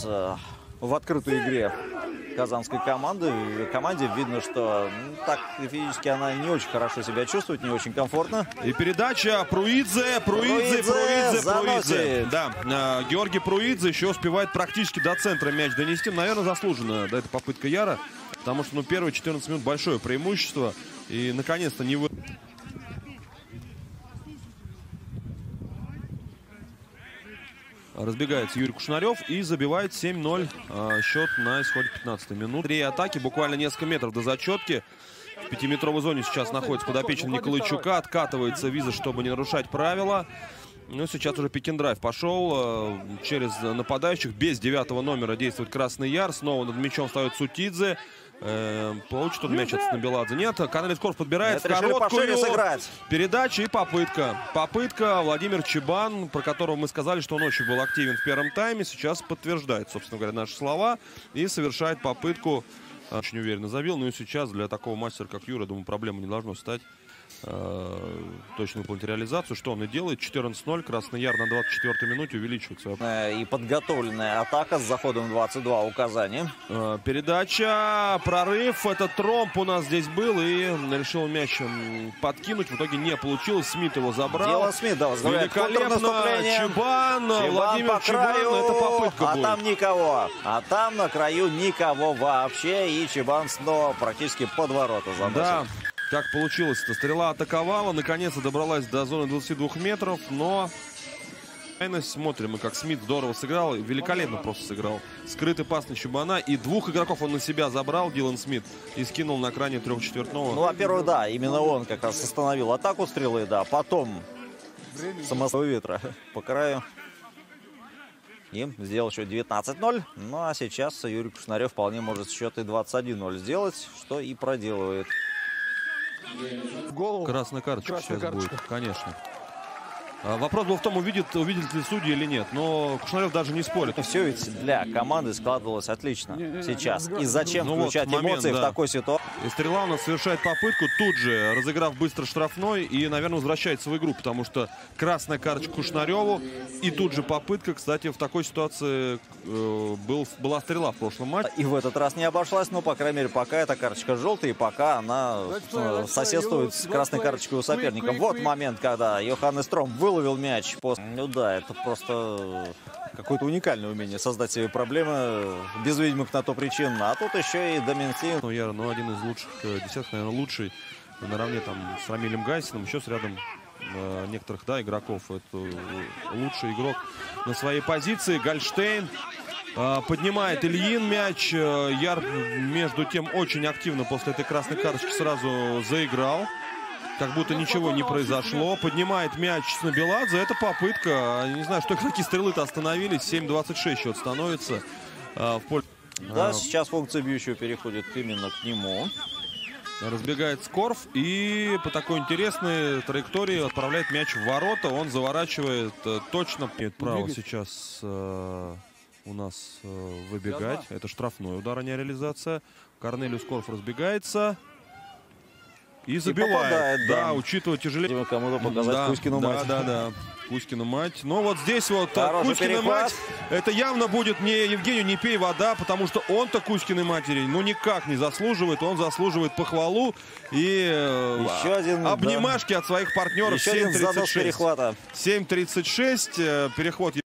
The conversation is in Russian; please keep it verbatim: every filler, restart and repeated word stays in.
э, в открытой игре казанской команды. Команде видно, что ну, так физически она не очень хорошо себя чувствует, не очень комфортно. И передача Пруидзе, Пруидзе, Пруидзе, Пруидзе. Да, э, Георгий Пруидзе еще успевает практически до центра мяч донести. Наверное, заслуженно, да, это попытка Яра. Потому что, ну, первые четырнадцать минут большое преимущество. И, наконец-то, не вы... Разбегается Юрий Кушнарев и забивает семь ноль. Э, счет на исходе пятнадцатой минуты. Три атаки, буквально несколько метров до зачетки. В пятиметровой зоне сейчас находится подопечный Николайчука. Откатывается Виза, чтобы не нарушать правила. Ну, сейчас уже пик-н-драйв пошел. Э, через нападающих. Без девятого номера действует Красный Яр. Снова над мячом встает Сутидзе. Э, получит он мяч от Снабеладзе. Нет, Корнелий Скорф подбирает в короткую передачу и попытка. Попытка. Владимир Чебан, про которого мы сказали, что он очень был активен в первом тайме, сейчас подтверждает, собственно говоря, наши слова и совершает попытку. Очень уверенно забил. Ну и сейчас для такого мастера, как Юра, думаю, проблема не должно стать. Э, точно выполнить реализацию, что он и делает. Четырнадцать ноль. Красный Яр на двадцать четвёртой минуте увеличивает свою... И подготовленная атака с заходом двадцать два у Казани. Э, передача, прорыв. Этот тромб у нас здесь был и решил мяч подкинуть. В итоге не получилось. Смит его забрал. Дело Смит, да, великолепно. Чебан, Чебан Владимир Чебан. Это попытка а будет. там никого. А там на краю никого вообще. И Чебан снова практически под ворота заносит. Да. Как получилось-то? Стрела атаковала, наконец-то добралась до зоны двадцати двух метров, но... Смотрим, и как Смит здорово сыграл, великолепно просто сыграл. Скрытый пас на Чебана, и двух игроков он на себя забрал, Дилан Смит, и скинул на крайне трехчетвертного. Ну, во-первых, да, именно он как раз остановил атаку стрелы, да, потом самого ветра по краю. И сделал еще девятнадцать ноль. Ну, а сейчас Юрий Кушнарев вполне может счет и двадцать один ноль сделать, что и проделывает. В голову. Красная карточка Красная сейчас карточка. будет, конечно. А, вопрос был в том, увидит, увидит ли судьи или нет. Но Кушнарев даже не спорит. Все ведь для команды складывалось отлично не, не, сейчас. И зачем ну включать вот момент, эмоции да. в такой ситуации? И Стрела у нас совершает попытку, тут же разыграв быстро штрафной и, наверное, возвращается в игру, потому что красная карточка Кушнареву и тут же попытка. Кстати, в такой ситуации э, был, была Стрела в прошлом матче. И в этот раз не обошлась, но, по крайней мере, пока эта карточка желтая, и пока она э, соседствует с красной карточкой у соперника. Вот момент, когда Йоханнес Тром выловил мяч. После... Ну да, это просто какое-то уникальное умение создать себе проблемы без видимых на то причин. А тут еще и Доминсин. Ну, Яра, ну, один из лучших десятых, наверное, лучший. Наравне там с Рамилем Гайсином, еще с рядом э, некоторых, да, игроков. Это лучший игрок на своей позиции. Гольштейн э, поднимает Ильин мяч. Яр, между тем, очень активно после этой красной карточки сразу заиграл. Как будто ничего не произошло. Поднимает мяч Снабеладзе. Это попытка. Не знаю, что игроки Стрелы-то остановились. семь двадцать шесть счет становится. А, в поле. Да, а, сейчас функция бьющего переходит именно к нему. Разбегает Скорф. И по такой интересной траектории отправляет мяч в ворота. Он заворачивает точно. Нет права сейчас э, у нас э, выбегать. Это штрафной удар, а не реализация. Корнелий Скорф разбегается. И забивает, и попадает, да, да, учитывая тяжелее. Кому-то показать да, Кузькину да, мать. Да, да, Кузькину мать. Но вот здесь вот Хороший Кузькина перехват. мать, это явно будет не Евгению не пей вода, потому что он-то Кузькиной матери, ну, никак не заслуживает. Он заслуживает похвалу и еще один, обнимашки да. от своих партнеров. Еще один занос перехвата. семь тридцать шесть, переход.